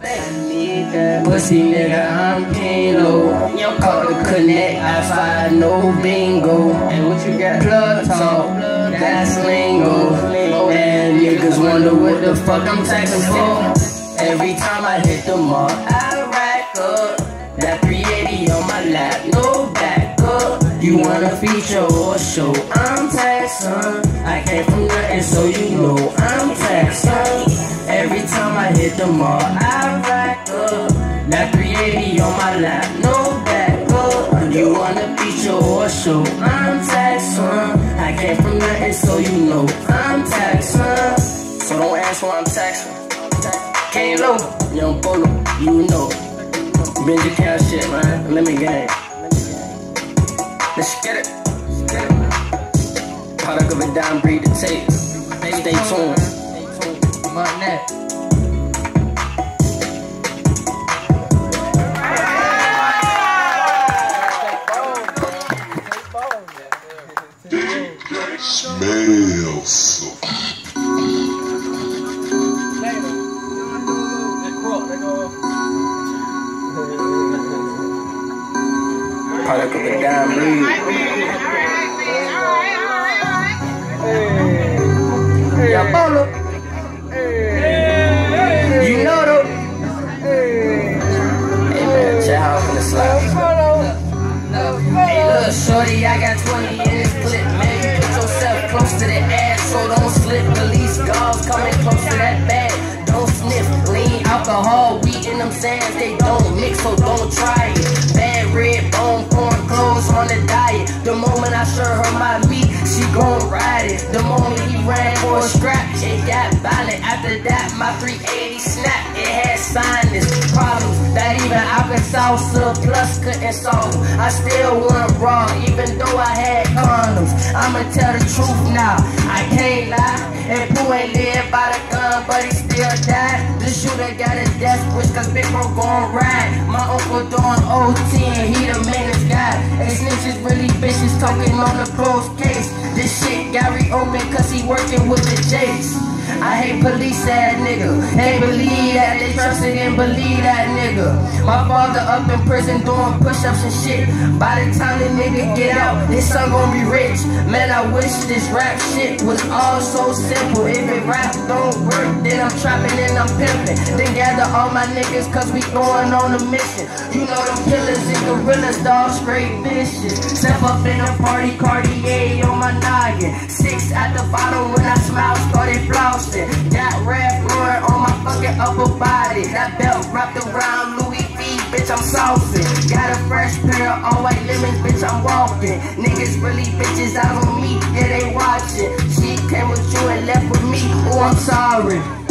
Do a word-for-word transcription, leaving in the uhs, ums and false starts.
I need that pussy, nigga, I'm Kilo. Yo, call the connect, I find no bingo. And what you got? Plug talk, that's lingo. And niggas wonder what the fuck I'm texting for. Every time I hit the mark, I rack up that three eighty on my lap, no back up. You wanna feature or show? I'm Texan. I came from nothing, so you know I'm Texan. Every time I hit the mark, I rack up that three eighty on my lap, no back up. You wanna feature or show? I'm Texan. I came from nothing, so you know I'm Texan. So don't ask why I'm Texan. K-Lo, Young Polo, you know. Benji Cal shit, man. Let me gang. Let's get it. Product of a dime breed to tape. Stay tuned. My neck. Smells. Product of a dime breed. Yeah, Polo. You know though. Hey man, check out from the slide. Hey look, shorty, I got twenty in this clip, man. You put yourself close to the ass, so don't slip. Police guards coming close to that bag. Don't sniff, lean alcohol, weed in them sands. They don't mix, so don't try it. Bad red bone, corn clothes on the diet. The moment I show her my meat, she gon' ride it. The moment he ran for a scrap, it got violent. After that, my three eighty snap, it had sinus problems that even Alka-Seltzer surplus couldn't solve. I still went raw, even though I had condoms. I'ma tell the truth now, I can't lie. And Pooh ain't live by the gun, but he still died. The shooter got a death wish, cause Big Bro gon' ride. My uncle doing O T and he the meanest guy. And snitches really bitches talking on the closed case. This shit got reopened cause he working with the Jakes. I hate police ass nigga. Ain't believe that they trusted and believe that nigga. My father up in prison doing push-ups and shit. By the time the nigga get out, his son gon' be rich. Man, I wish this rap shit was all so simple. If it rap don't work, then I'm trapping and I'm pimping. Then gather all my niggas cause we going on a mission. You know them killers and gorillas, dog, straight vicious. Step up in a party, Cartier on my noggin. Six at the bottom when I smile, started flossing. Got red Lauren on my fucking upper body. That belt wrapped around Louis V, bitch, I'm saucing. Got a fresh pair of all white lemons, bitch, I'm walking. Niggas really bitches out on me, yeah, they watching. She came with you and left with me, oh, I'm sorry.